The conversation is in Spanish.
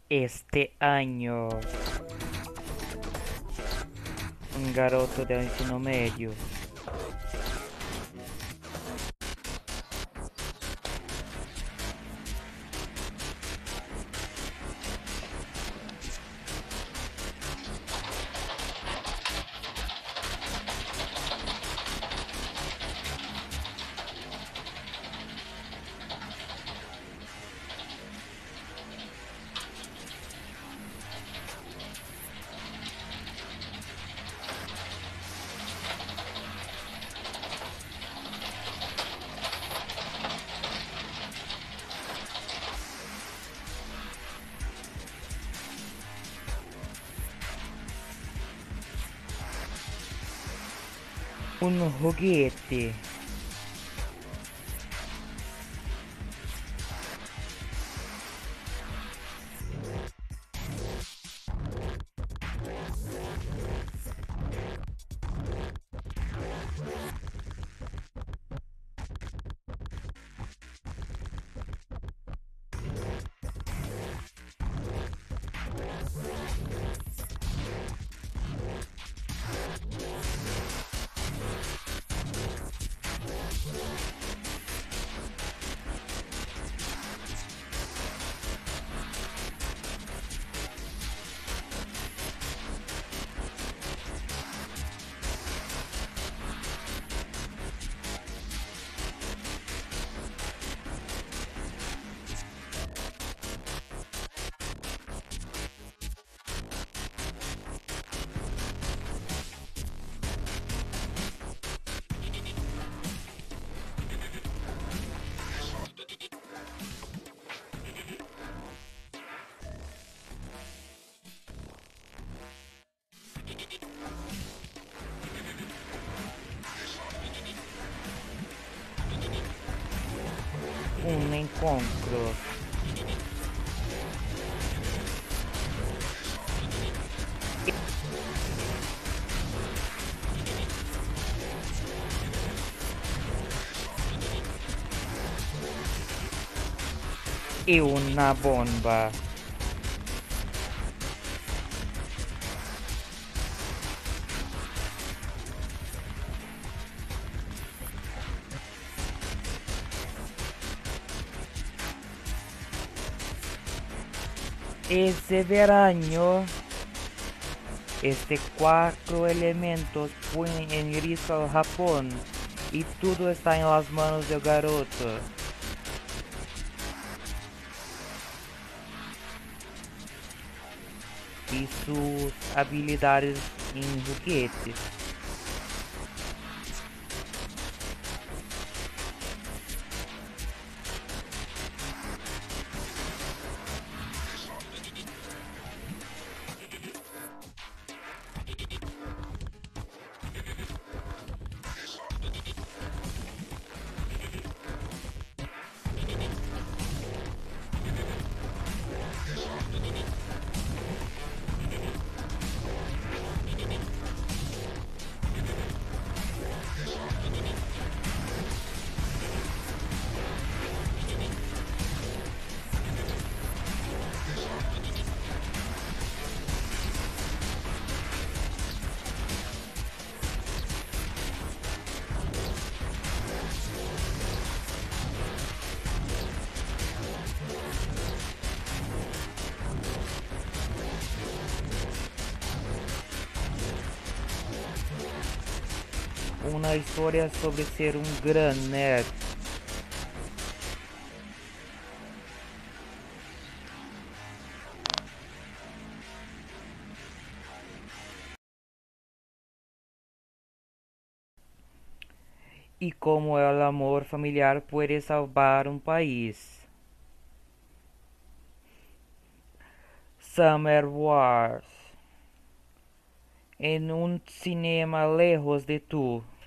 Este año, un garoto de ensino médio. Un juguete. Un encontro. E una bomba. Ese verano, cuatro elementos ponen en riesgo al Japón y todo está en las manos del garoto y sus habilidades en juguetes. Una historia sobre ser un gran nerd. Y cómo el amor familiar puede salvar un país. Summer Wars. En un cinema lejos de tú.